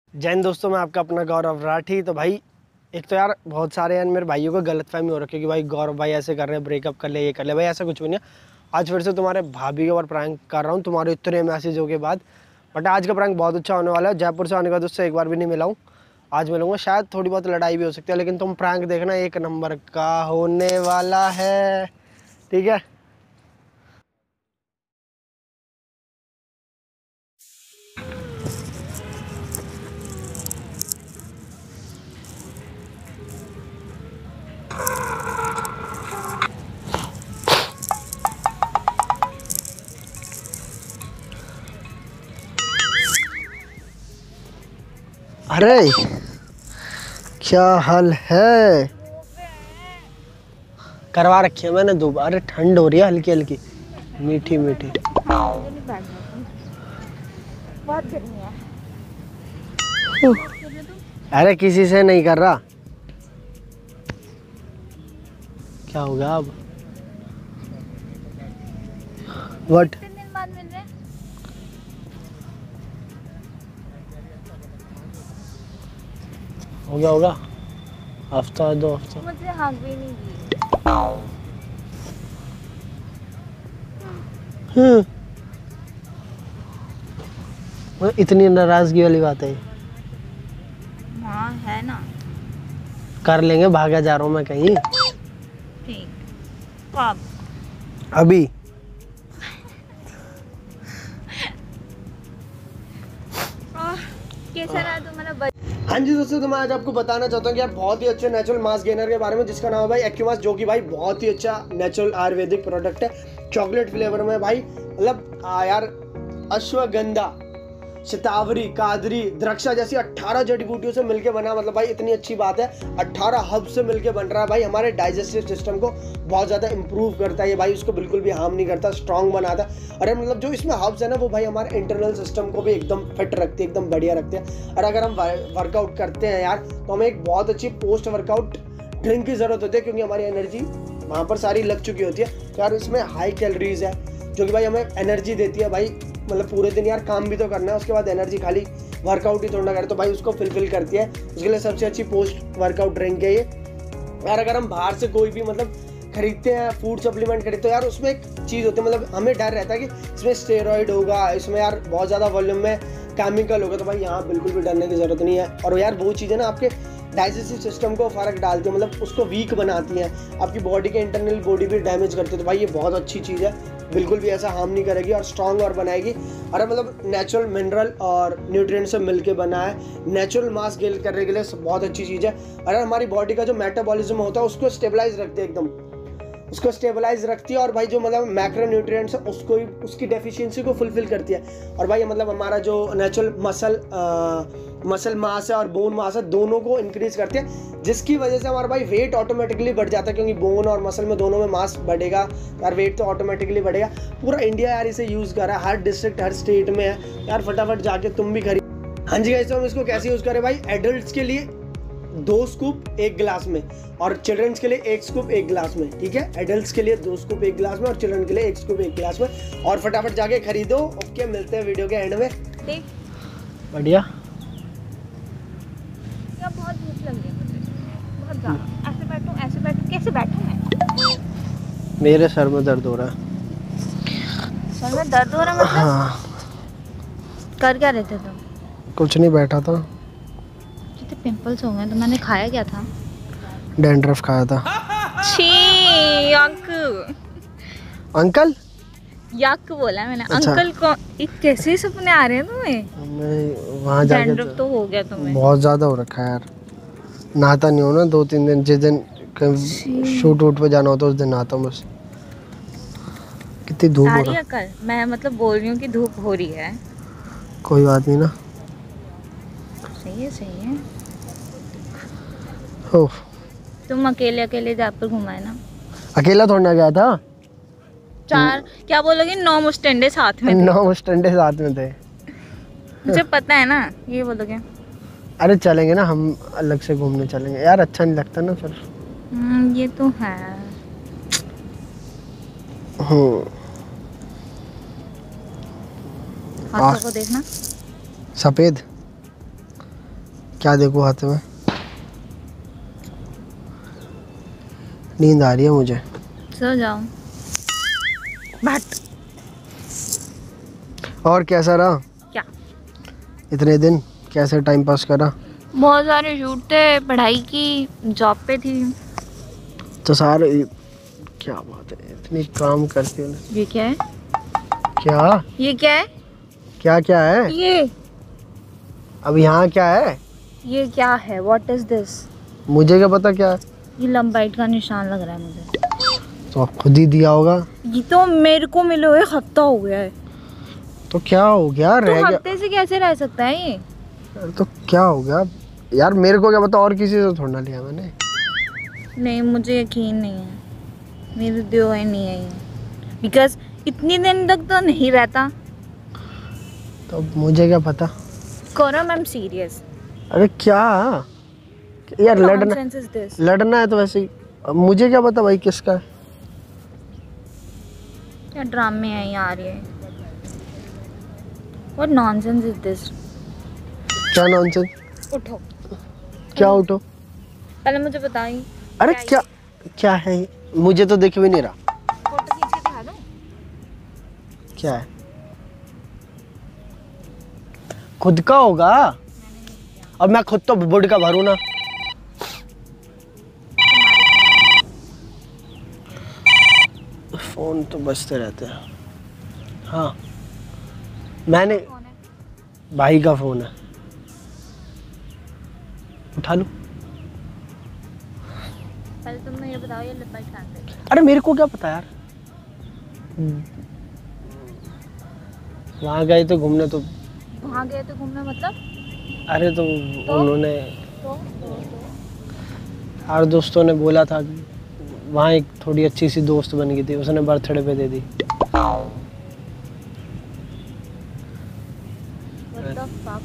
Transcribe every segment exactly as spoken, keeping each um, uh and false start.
जय हिंद दोस्तों, मैं आपका अपना गौरव राठी। तो भाई एक तो यार बहुत सारे यार मेरे भाइयों को गलतफहमी हो रखी है कि भाई गौरव भाई ऐसे कर रहे हैं, ब्रेकअप कर ले, ये कर ले। भाई ऐसा कुछ भी नहीं है। आज फिर से तुम्हारे भाभी के ऊपर प्रैंक कर रहा हूँ तुम्हारे इतने मैसेजों के बाद। बट आज का प्रैंक बहुत अच्छा होने वाला है। जयपुर से आने के बाद उससे एक बार भी नहीं मिला हूँ, आज मिलूंगा। शायद थोड़ी बहुत लड़ाई भी हो सकती है, लेकिन तुम प्रैंक देखना, एक नंबर का होने वाला है। ठीक है। अरे क्या हाल है? करवा रखी है मैंने दोबारा। ठंड हो रही है हल्की हल्की, मीठी मीठी। बहुत गर्मी है। अरे किसी से नहीं कर रहा। क्या होगा अब? व्हाट? तीन दिन बाद मिल रहे हैं। हो गया होगा हफ्ता दो हफ्ता। मुझे हाँ भी नहीं की। हम्म, वो इतनी नाराजगी वाली बात है? हाँ है ना। कर लेंगे, भागा जा रहा हूँ मैं कहीं। ठीक। कब? अभी। कैसा रहा तुम्हारा बच... हाँ जी दोस्तों, तो मैं आज आपको बताना चाहता हूँ कि यार बहुत ही अच्छे नेचुरल मास गेनर के बारे में, जिसका नाम है भाई एक्यूमास, जो कि भाई बहुत ही अच्छा नेचुरल आयुर्वेदिक प्रोडक्ट है। चॉकलेट फ्लेवर में भाई, मतलब यार अश्वगंधा, शतावरी, कादरी, द्राक्षा जैसी अठारह जड़ी बूटियों से मिलके बना। मतलब भाई इतनी अच्छी बात है, अठारह हब से मिलके बन रहा है भाई। हमारे डाइजेस्टिव सिस्टम को बहुत ज़्यादा इंप्रूव करता है ये भाई, उसको बिल्कुल भी हार्म नहीं करता, स्ट्रांग बनाता है। अरे मतलब जो इसमें हब्स है ना, वो भाई हमारे इंटरनल सिस्टम को भी एकदम फिट रखते हैं, एकदम बढ़िया रखते हैं। और अगर हम वर्कआउट करते हैं यार, तो हमें एक बहुत अच्छी पोस्ट वर्कआउट ड्रिंक की ज़रूरत होती है, क्योंकि हमारी एनर्जी वहाँ पर सारी लग चुकी होती है। तो यार इसमें हाई कैलोरीज है, जो कि भाई हमें एनर्जी देती है भाई। मतलब पूरे दिन यार काम भी तो करना है, उसके बाद एनर्जी खाली वर्कआउट ही थोड़ा करे, तो भाई उसको फिलफिल करती है। उसके लिए सबसे अच्छी पोस्ट वर्कआउट ड्रिंक है ये यार। अगर हम बाहर से कोई भी मतलब खरीदते हैं, फूड सप्लीमेंट खरीदते तो यार उसमें एक चीज़ होती है, मतलब हमें डर रहता है कि इसमें स्टेरॉइड होगा, इसमें यार बहुत ज़्यादा वॉल्यूम में केमिकल होगा। तो भाई यहाँ बिल्कुल भी डरने की ज़रूरत नहीं है। और यार वो चीज़ें ना आपके डाइजेस्टिव सिस्टम को फ़र्क डालती है, मतलब उसको वीक बनाती हैं, आपकी बॉडी के इंटरनल बॉडी भी डैमेज करती है। तो भाई ये बहुत अच्छी चीज़ है, बिल्कुल भी ऐसा हार्म नहीं करेगी और स्ट्रॉन्ग और बनाएगी। अरे मतलब नेचुरल मिनरल और न्यूट्रिएंट से मिलके बना है, नेचुरल मास गेन करने के लिए बहुत अच्छी चीज़ है। अरे हमारी बॉडी का जो मेटाबॉलिज्म होता है उसको स्टेबलाइज रखते हैं, एकदम उसको स्टेबलाइज रखती है। और भाई जो मतलब मैक्रो न्यूट्रिएंट्स है उसको ही, उसकी डेफिशिएंसी को फुलफिल करती है। और भाई मतलब हमारा जो नेचुरल मसल मसल मास है और बोन मास है, दोनों को इंक्रीज करती है, जिसकी वजह से हमारा भाई वेट ऑटोमेटिकली बढ़ जाता है, क्योंकि बोन और मसल में दोनों में मास बढ़ेगा यार, वेट तो ऑटोमेटिकली बढ़ेगा। पूरा इंडिया यार इसे यूज़ कर रहा है, हर डिस्ट्रिक्ट हर स्टेट में है यार। फटाफट जाके तुम भी खरीद। हाँ जी गाइस, तो हम इसको कैसे यूज़ करें भाई? एडल्ट्स के लिए दो स्कूप एक गिलास में, और चिल्ड्रंस के लिए एक स्कूप एक गिलास में। ठीक है, एडल्ट्स के लिए दो स्कूप एक गिलास में और चिल्ड्रन के लिए एक स्कूप एक गिलास में। और फटाफट जाके खरीदो। ओके, मिलते हैं वीडियो के एंड में। बढ़िया। क्या बहुत भूख लग रही है मुझे, बहुत ज़्यादा। ऐसे बैठूं ऐसे बैठूं कैसे बैठूं मैं? मेरे सर में दर्द हो रहा है। सर में दर्द हो रहा है मतलब? हाँ। कर क्या रहे थे तुम? कुछ नहीं, बैठा था। कितने पिंपल्स हो गए। तो मैंने खाया क्या था? डैंड्रफ खाया था। छी यक। अंकल यक बोला मैंने। अच्छा। अंकल को एक कैसे सपने आ रहे हैं तुम्हें? मैं वहाँ जाके डैंड्रफ तो हो गया तुम्हें? बहुत ज़्यादा हो रखा है यार। नहाता नहीं हो ना दो तीन दिन, जिस दिन शूट वूट पे जाना होता है उस दिन नहाता हूँ बस। कितनी धूप हो रही है कल। मैं मतलब बोल रही हूँ कि धूप हो रही है। कोई बात नहीं ना। सही है सही है। हो तुम अकेले अकेले जयपुर घुमाए ना? अकेला थोड़ा ना गया था। चार क्या बोलोगे, नौ मुस्टंडे साथ में थे। नौ मुस्टंडे साथ में थे। मुझे पता है ना, ये बोलोगे। अरे चलेंगे ना, हम अलग से घूमने चलेंगे यार, अच्छा नहीं लगता ना फिर। हम्म, ये तो है। हम्म, हाथों को देखना। सफेद क्या देखो हाथ में? नींद आ रही है मुझे। सो जाओ। बैठ। और कैसा रहा? क्या? इतने दिन कैसे टाइम पास करा? बहुत सारे शूट थे, पढ़ाई की, जॉब पे थी। तो सारे क्या बात है, इतनी काम करती हो। ये क्या है? क्या? ये क्या है? क्या क्या है? ये अब यहाँ क्या है? ये क्या है? What is this? मुझे क्या पता क्या है? ये लंबाइट का निशान लग रहा है मुझे। तो आप खुद ही दिया होगा। ये तो मेरे को मिले हुए हफ्ता हो गया है। तो क्या हो गया? तो रह गया हफ्ते से कैसे रह सकता है ये? तो क्या हो गया यार? मेरे को क्या पता, और किसी से थोड़ा लिया मैंने। नहीं, मुझे यकीन नहीं है, मेरे दियो है नहीं है ये, बिकॉज इतनी दिन तक तो नहीं रहता। तो मुझे क्या पता। करम, आई एम सीरियस। अरे क्या यार, लड़ना Nonsense is this? लड़ना है तो वैसे ही। अब मुझे क्या पता भाई किसका है। क्या ड्रामे हैं यार ये? What nonsense is this? क्या नॉनसेंस? उठो। क्या उठो? पहले मुझे बताइए। अरे क्या क्या है ये? मुझे तो दिख भी नहीं रहा। फोटो खींच के दिखा दूं? क्या है? खुद का होगा। अब मैं खुद तो बुड का भरूं ना। फोन तो बजते रहते हैं। हाँ, मैंने कौन है? भाई का फोन है, उठा लूं? पहले तुम मुझे बताओ ये लिप बाइट कहाँ से? अरे मेरे को क्या पता यार। वहाँ गए तो घूमने, तो वहाँ गए थे घूमने मतलब? अरे तो, तो? उन्होंने तो, तो, तो? यार दोस्तों ने बोला था कि वहाँ एक थोड़ी अच्छी सी दोस्त बन गई थी, उसने बर्थडे पे दे दी। What the fuck?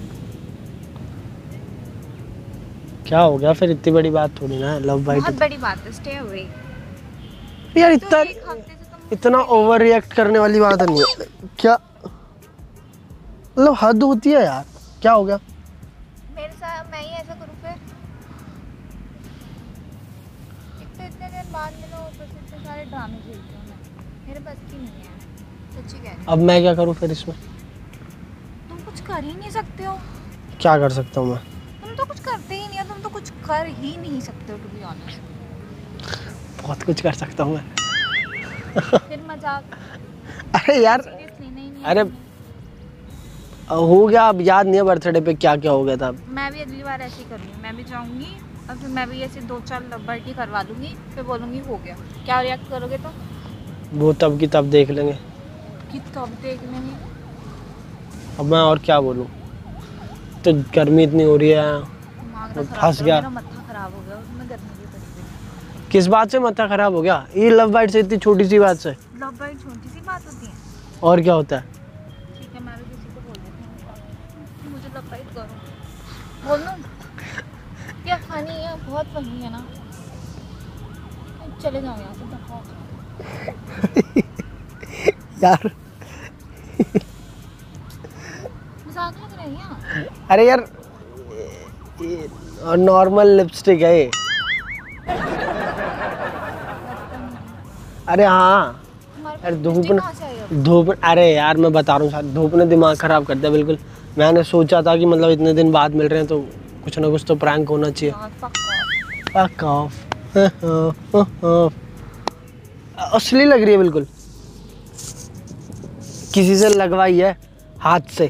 क्या हो गया फिर? इतनी बड़ी बात थोड़ी ना है, लव बाइट। बहुत बड़ी बात है, स्टे अवे। यार तो इतना एक हफ्ते से तुम इतना ओवर रिएक्ट करने वाली बात नहीं है क्या? मतलब हद होती है यार। क्या हो गया? मेरे साथ मैं ही ऐसा करूँ फिर? एक तो इतने दिन बाद मिलो, ऊपर से इतने सारे ड्रामे खेलती हूँ मैं, मेरे बस की नहीं है, सच्ची कह रही हूँ। अब मैं क्या करूँ फिर इसमें? तुम कुछ कर ही नहीं सकते हो। क्या कर सकता हूँ मैं? तुम तो कुछ करते ही नहीं हो, तुम तो कुछ कर ही नहीं सकते हो, टू बी ऑनेस्ट। बहुत कुछ कर सकता हूँ मैं। फिर मजाक अरे यार, सीरियस लेना ही नहीं। अरे हो गया, अब याद नहीं है बर्थडे पे क्या क्या हो गया था। मैं भी अगली बार ऐसे ही करूँगी, मैं भी जाऊँगी और फिर मैं भी ऐसे दो चार लब्बर्टी करवा लूँगी, फिर बोलूँगी हो गया। क्या रिएक्ट करोगे तो? वो तब की तब देख लेंगे। कि तब देख लेंगे। अब मैं और क्या बोलूँ? तो गर्मी इतनी हो रही है। दिमाग ना खराब फंस करो, गया। मेरा मत्था खराब हो गया, उसमें गर्मी भी पड़ी हुई। किस बात से माथा खराब हो गया? ये लव बाइट से, इतनी छोटी सी बात से? लब्बर्ट छोटी सी बात होती है। और क्या होता है? ठीक है, मैं भी किसी को बोल देती हूँ मुझे लब्बर्ट करो, बोल दूँ? क्या फनी है, बहुत फनी है ना। चले जाओ यहाँ से, दफा हो जाओ। यार मजाक लग रहा है यहाँ। अरे यार, नॉर्मल लिपस्टिक है ये। अरे हाँ यार, धूप ने धूप अरे यार मैं बता रहा हूँ, धूप ने दिमाग खराब कर दिया बिल्कुल। मैंने सोचा था कि मतलब इतने दिन बाद मिल रहे हैं तो कुछ ना कुछ तो प्रैंक होना चाहिए। Fuck off. असली लग रही है बिल्कुल, किसी से लगवाई है हाथ से।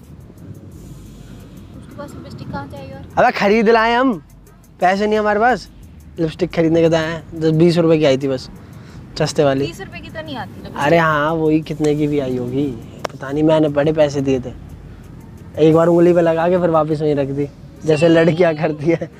उसके पास लिपस्टिक कहाँ चाहिए? और अबे खरीद लाए हम, पैसे नहीं हमारे पास लिपस्टिक खरीदने के। दाएं दस बीस रुपए की आई थी बस, सस्ते वाली। बीस रुपए की तो नहीं आती लिपस्टिक। अरे हाँ, वही कितने की भी आई होगी पता नहीं, मैंने बड़े पैसे दिए थे। एक बार उंगली पे लगा के फिर वापस वहीं रख दी, जैसे लड़कियां करती है।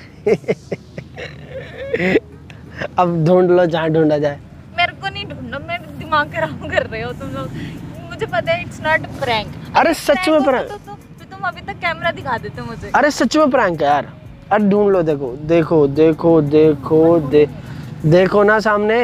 अब ढूंढ लो जहाँ ढूंढा जाए। मेरे को नहीं ढूंढो, मेरा दिमाग खराब कर रहे हो तुम लोग। मुझे पता है इट्स नॉट प्रैंक। अरे सच में प्रैंक। तो, तो, तो तुम अभी तक कैमरा दिखा देते मुझे। अरे सच में प्रैंक है यार। अरे ढूंढ लो, देखो देखो देखो देखो दे, देखो ना सामने।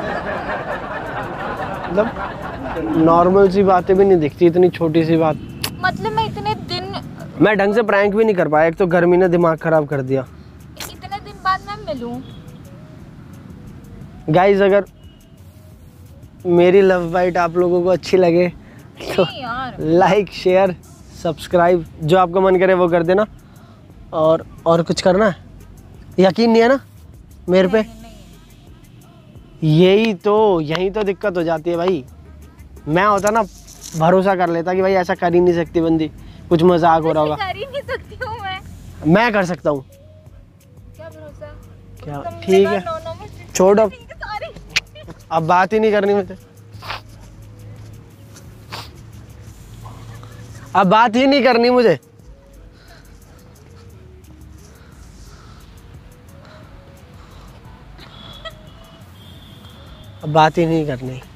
मतलब नॉर्मल सी बातें भी नहीं दिखती, इतनी छोटी सी बात। मतलब मैं इतने दिन मैं ढंग से प्रैंक भी नहीं कर पाया, एक तो गर्मी ने दिमाग खराब कर दिया। इतने दिन बाद मैं मिलूं। गाइस अगर मेरी लव बाइट आप लोगों को अच्छी लगे तो नहीं यार, लाइक शेयर सब्सक्राइब जो आपका मन करे वो कर देना। और और कुछ करना है? यकीन नहीं है ना मेरे पे? नहीं, नहीं। यही तो यही तो दिक्कत हो जाती है भाई। मैं होता ना भरोसा कर लेता कि भाई ऐसा कर ही नहीं सकती बंदी, कुछ मजाक हो रहा होगा। कर ही नहीं सकती हूँ मैं। मैं कर सकता हूँ। क्या भरोसा? क्या? तुमने ठीक कहा है, नौ नौ में से- छोड़ अब ठीक है, sorry। अब बात ही नहीं करनी मुझे, अब बात ही नहीं करनी मुझे। अब बात ही नहीं करनी।